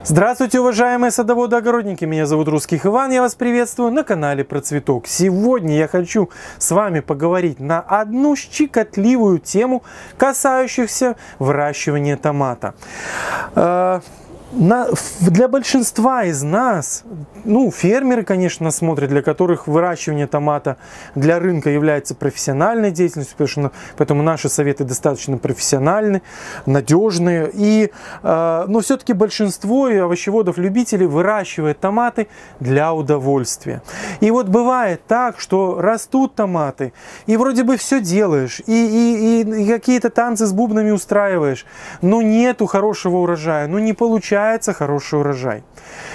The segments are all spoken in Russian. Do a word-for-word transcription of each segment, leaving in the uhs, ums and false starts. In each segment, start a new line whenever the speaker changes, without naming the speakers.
Здравствуйте, уважаемые садоводы-огородники! Меня зовут Русских Иван, я вас приветствую на канале Про Цветок. Сегодня я хочу с вами поговорить на одну щекотливую тему, касающуюся выращивания томата. На, для большинства из нас, ну, фермеры, конечно, смотрят, для которых выращивание томата для рынка является профессиональной деятельностью, потому что, поэтому наши советы достаточно профессиональны, надежные. И, э, но все-таки большинство овощеводов-любителей выращивает томаты для удовольствия. И вот бывает так, что растут томаты, и вроде бы все делаешь, и, и, и, и какие-то танцы с бубнами устраиваешь, но нету хорошего урожая, ну не получается хороший урожай.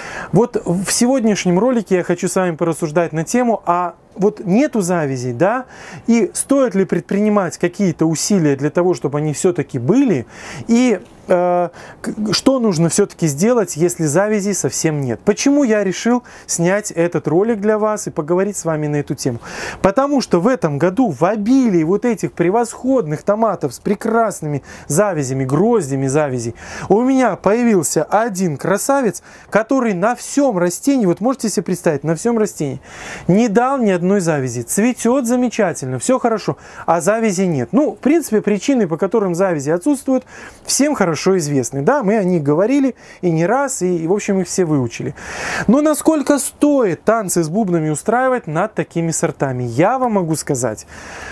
Вот в сегодняшнем ролике я хочу с вами порассуждать на тему, а вот нету завязей, да, и стоит ли предпринимать какие-то усилия для того, чтобы они все-таки были, и э, что нужно все-таки сделать, если завязей совсем нет. Почему я решил снять этот ролик для вас и поговорить с вами на эту тему? Потому что в этом году в обилии вот этих превосходных томатов с прекрасными завязями, гроздями завязей, у меня появился один красавец, который на всем растении, вот можете себе представить, на всем растении не дал ни одной завязи. Цветет замечательно, все хорошо, а завязи нет. Ну, в принципе, причины, по которым завязи отсутствуют, всем хорошо известны. Да, мы о них говорили и не раз, и, в общем, их все выучили. Но насколько стоит танцы с бубнами устраивать над такими сортами? Я вам могу сказать,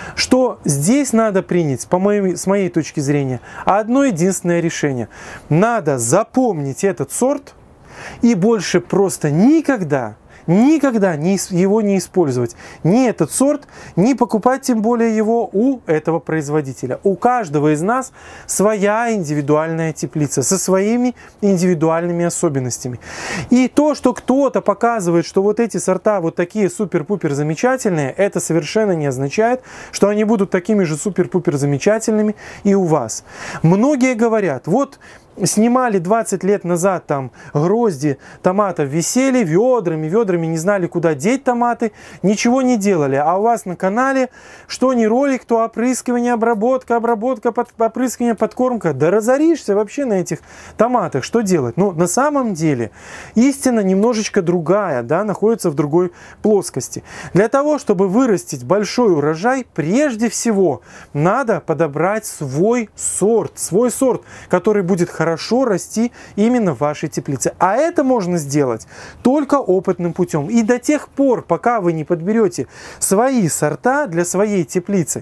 что здесь надо принять, по моей, с моей точки зрения, одно единственное решение. Надо запомнить этот сорт и больше просто никогда Никогда не, его не использовать. Ни этот сорт, ни покупать тем более его у этого производителя. У каждого из нас своя индивидуальная теплица со своими индивидуальными особенностями. И то, что кто-то показывает, что вот эти сорта вот такие супер-пупер замечательные, это совершенно не означает, что они будут такими же супер-пупер замечательными и у вас. Многие говорят, вот снимали двадцать лет назад там грозди томатов, висели ведрами, ведрами не знали, куда деть томаты, ничего не делали. А у вас на канале, что ни ролик, то опрыскивание, обработка, обработка, под, опрыскивание, подкормка. Да разоришься вообще на этих томатах. Что делать? Ну, на самом деле, истина немножечко другая, да, находится в другой плоскости. Для того, чтобы вырастить большой урожай, прежде всего, надо подобрать свой сорт, свой сорт, который будет хорошо хорошо расти именно в вашей теплице. А это можно сделать только опытным путем. И до тех пор, пока вы не подберете свои сорта для своей теплицы,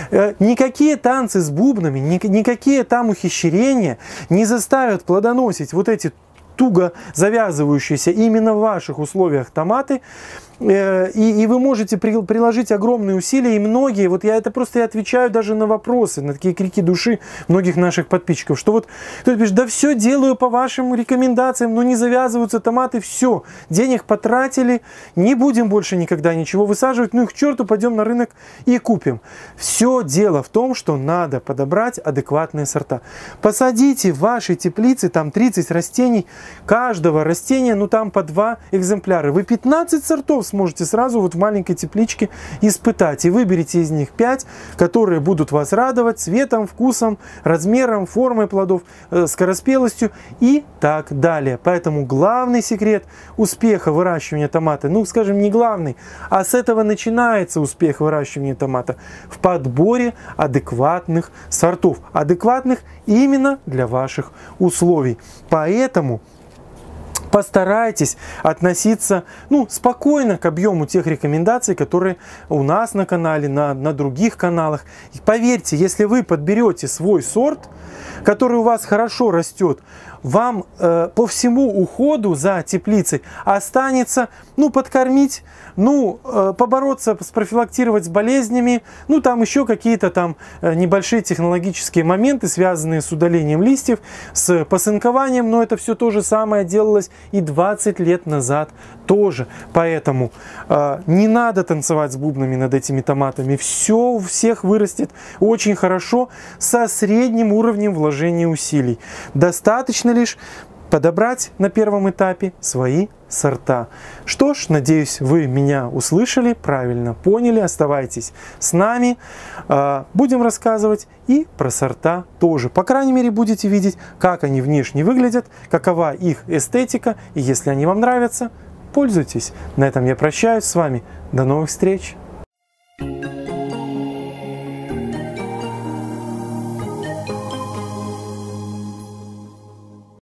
никакие танцы с бубнами, никакие там ухищрения не заставят плодоносить вот эти туго завязывающиеся именно в ваших условиях томаты. И, и вы можете при, приложить огромные усилия, и многие, вот я это просто я отвечаю даже на вопросы, на такие крики души многих наших подписчиков, что вот кто-то пишет, да все делаю по вашим рекомендациям, но не завязываются томаты, все, денег потратили, не будем больше никогда ничего высаживать, ну их к черту, пойдем на рынок и купим. Все дело в том, что надо подобрать адекватные сорта. Посадите в вашей теплице там тридцать растений, каждого растения, ну там по два экземпляра, вы пятнадцать сортов сможете сразу вот в маленькой тепличке испытать. И выберите из них пять, которые будут вас радовать цветом, вкусом, размером, формой плодов, э, скороспелостью и так далее. Поэтому главный секрет успеха выращивания томата, ну скажем не главный, а с этого начинается успех выращивания томата в подборе адекватных сортов. Адекватных именно для ваших условий. Поэтому постарайтесь относиться ну, спокойно к объему тех рекомендаций, которые у нас на канале, на, на других каналах. И поверьте, если вы подберете свой сорт, который у вас хорошо растет, вам э, по всему уходу за теплицей останется, ну, подкормить, ну, э, побороться, спрофилактировать с болезнями, ну, там еще какие-то там э, небольшие технологические моменты, связанные с удалением листьев, с посынкованием, но это все то же самое делалось и двадцать лет назад тоже. Поэтому э, не надо танцевать с бубнами над этими томатами, все у всех вырастет очень хорошо со средним уровнем вложения усилий. Достаточно лишь подобрать на первом этапе свои сорта. Что ж, надеюсь, вы меня услышали, правильно поняли. Оставайтесь с нами. Будем рассказывать и про сорта тоже. По крайней мере, будете видеть, как они внешне выглядят, какова их эстетика. И если они вам нравятся, пользуйтесь. На этом я прощаюсь с вами. До новых встреч!